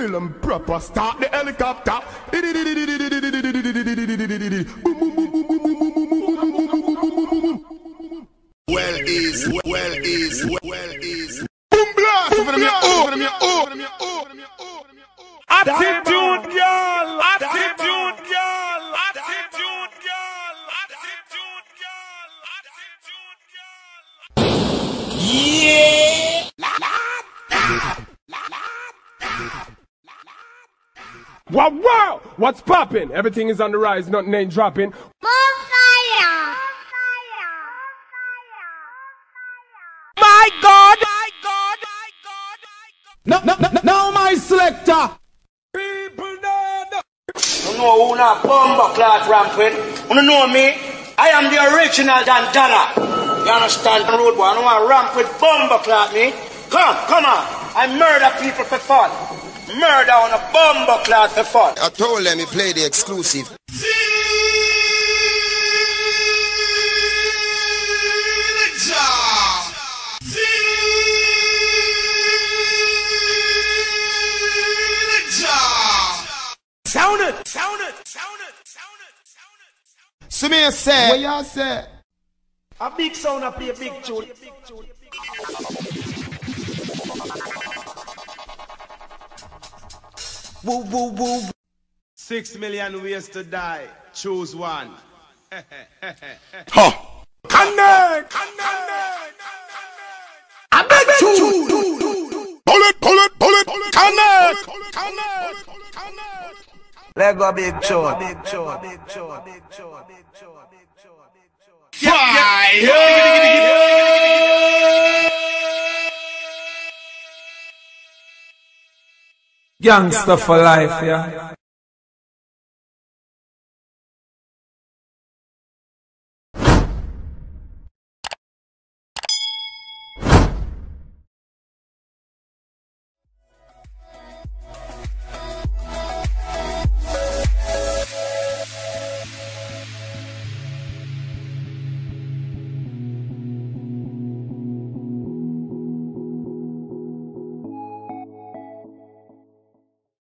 Real and proper, start the helicopter. Well is. Boom blast over them attitude girl, attitude girl, attitude girl, attitude girl, attitude girl. Yeah. Wow, what's poppin'? Everything is on the rise, nothing ain't dropping. My God! No, my selector! People know. You know who not bomber cloth rampant? You know me? I am the original Dandana. You understand? Road boy, I don't want to ramp with bomber cloth me. Come on. I murder people for fun. Murder on a bomber cloth for fun. I told them he play the exclusive. Sound it. So me say, What y'all say? A big sound I play a big tune. woo. 6 million ways to die. Choose one. Connect. I beg you. Bullet. Connect. Let go big tune. Fire. Gangster for life, yeah.